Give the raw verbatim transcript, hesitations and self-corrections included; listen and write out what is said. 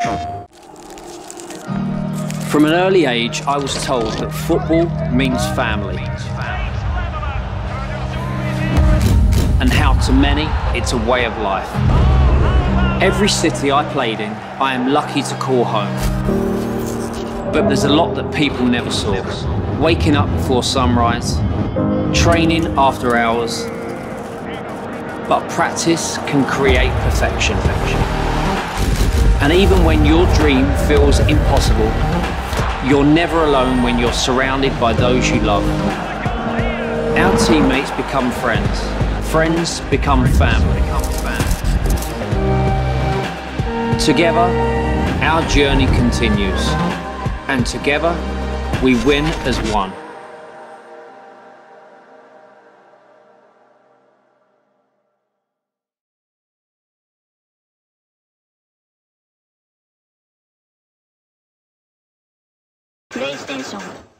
From an early age, I was told that football means family. And how to many, it's a way of life. Every city I played in, I am lucky to call home. But there's a lot that people never saw. Waking up before sunrise, training after hours. But practice can create perfection. And even when your dream feels impossible, you're never alone when you're surrounded by those you love. Our teammates become friends. Friends become family. Together, our journey continues. And together, we win as one. PlayStation